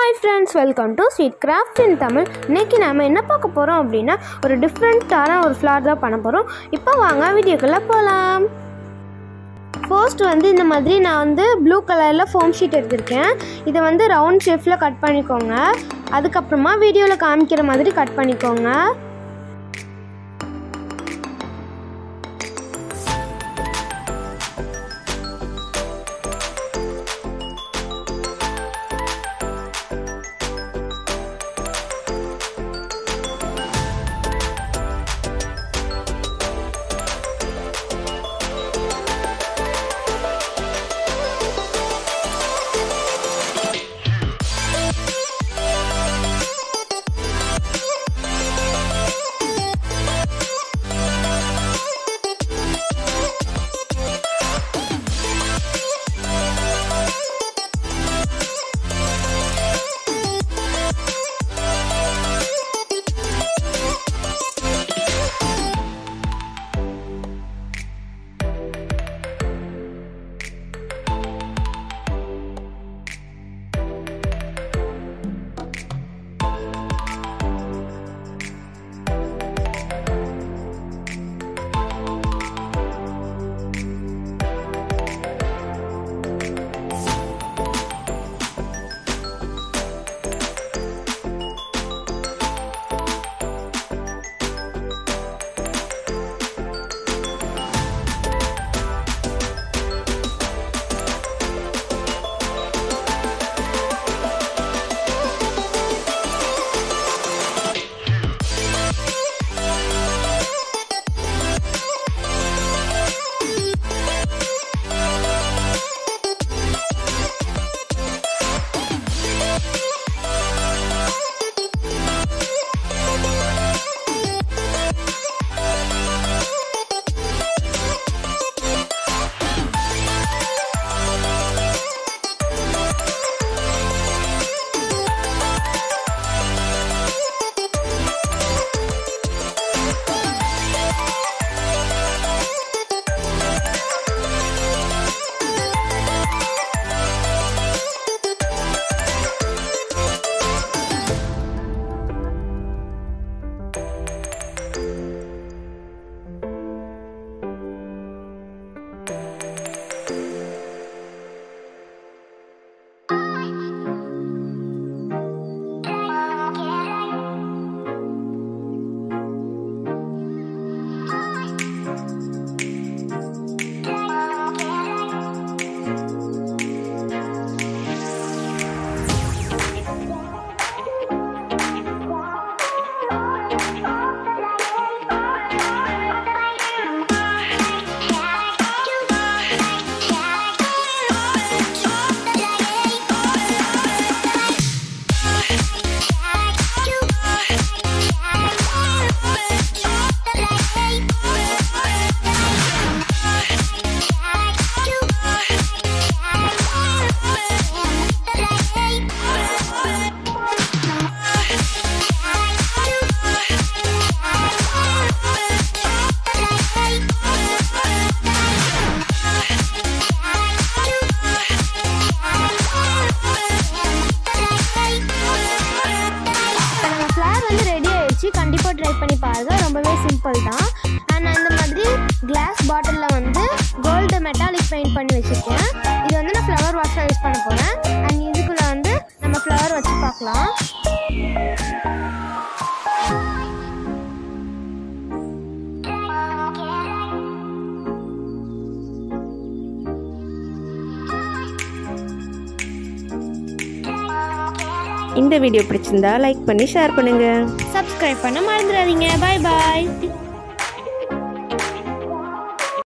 Hi friends, welcome to Sweet Crafts in Tamil. இன்னைக்கு நாம என்ன பார்க்க போறோம் அப்படினா ஒரு டிஃபரண்டான ஒரு ஃப்ளவர் தான் பண்ண போறோம். இப்போ வாங்க வீடியோக்குள்ள போலாம். ஃபர்ஸ்ட் இந்த மாதிரி நான் ப்ளூ கலர்ல ஃபோம் ஷீட் எடுத்துர்க்கேன். இத ரவுண்ட் ஷேப்ல கட் பண்ணிக்கோங்க. அதுக்கு அப்புறமா வீடியோல காமிக்கிற மாதிரி கட் பண்ணிக்கோங்க. கண்டிப்பா ட்ரை பண்ணி பாருங்க. ரொம்பவே சிம்பிள் தான். நான் இந்த மாதிரி கிளாஸ் பாட்டில்ல கோல்டு மெட்டாலிக் பெயிண்ட் பண்ணி வச்சிருக்கேன். இது நான் ஃப்ளவர் வாஷா யூஸ் பண்ண போறேன். அண்ட் இதுக்குள்ள நம்ம ஃப்ளவர் வச்சு பார்க்கலாம். இந்த வீடியோ பிடிச்சிருந்தா லைக் பண்ணி ஷேர் பண்ணுங்க. சப்ஸ்கிரைப் பண்ண மறந்துடாதீங்க. பை பாய்.